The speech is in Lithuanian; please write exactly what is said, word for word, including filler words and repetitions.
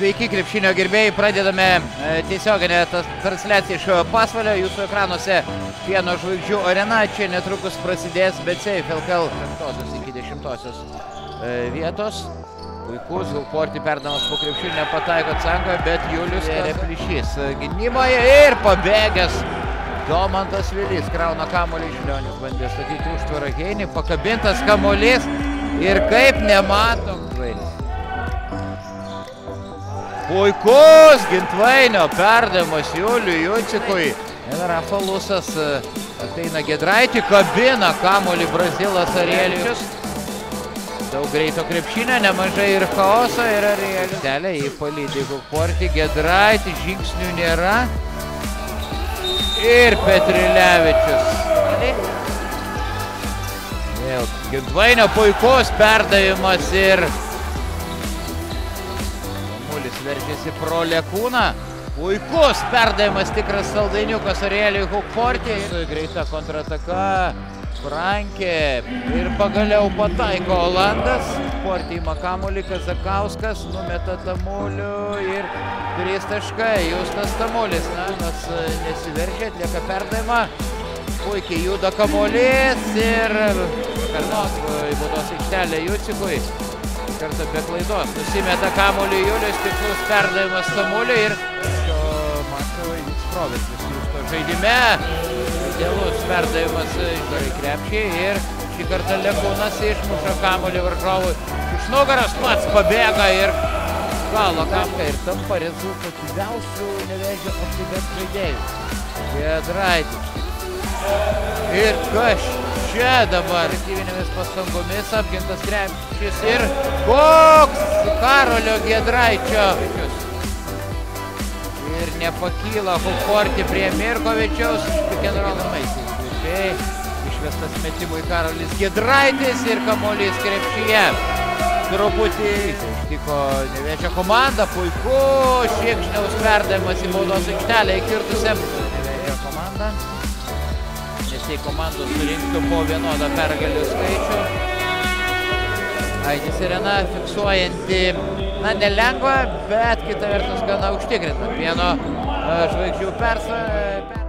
Sveiki, krepšinio gerbėjai, pradedame tiesioginę transliaciją iš Pasvalio, jūsų ekranuose Pieno žvaigždžių arena, čia netrukus prasidės B C F L K L penktosios iki dešimtosios vietos. Puikus, Hukporti perdamas po krepšinį, nepataiko Cankoje, bet Julius Replyšys gynyboje ir pabėgęs Domantas Vilys, krauna kamuolį, Žilionis bandė statyti užtvarą Heinį, pakabintas kamuolys ir kaip nematom Gintvainio. Puikus Gintvainio perdavimas Juliui Jucikui. Ir Rafa Lusas ateina Giedraitį, kabina kamuolį Brazilas Arielius. Daug greito krepšinio, nemažai ir chaoso ir Arielius. Kelia į palydį Hukporti, Giedraitį, žingsnių nėra. Ir Petrilevičius. Vėl Gintvainio puikus perdavimas ir Samulis veržiasi pro Lekūną. Puikus perdavimas, tikras saldainiukas Arieliui Hukporti. Greita kontrataka, Frankė ir pagaliau pataiko Olandas. Hukporti ima kamuolį, Kazakauskas numeta Tamulių ir trys taškai. Justas Tamulis, na, nas nesiveržia, atlieka perdavimą. Puikiai juda kamuolys ir Karnos į baudos aikštelę Jucikui. Kartą be klaidos nusimeta kamuolį Julius, tikslus perdavimas Tamuliui ir šio mačo įvyks proveržis Justo žaidime. Idealus perdavimas į krepšį ir šį kartą Lekūnas išmuša kamuolį varžovui. Iš nugaros pats pabėga ir galo kamką ir tampa rezultatyviausių Nevėžio apsaugos žaidėjų. Giedraitis. Ir kas čia dabar aktyvinėmis pastangomis apgintas krepšys ir koks Karolio Giedraičio. Ir nepakyla Hukporti prie Mirkovičiaus. Išvestas metimui Karolis Giedraitis ir kamuolys krepšyje. Truputį ištiko Nevėžio komanda. Puiku Šiekšniaus perdavimas į baudos aikštelę įkirtusiam Nevėžio komandą. Nesiai komandos surinktų po vienodą pergalių skaičių. Ainis Irena fiksuojanti, na, nelengva, bet kita vertus gana užtikrinta Pieno žvaigždžių persvarą.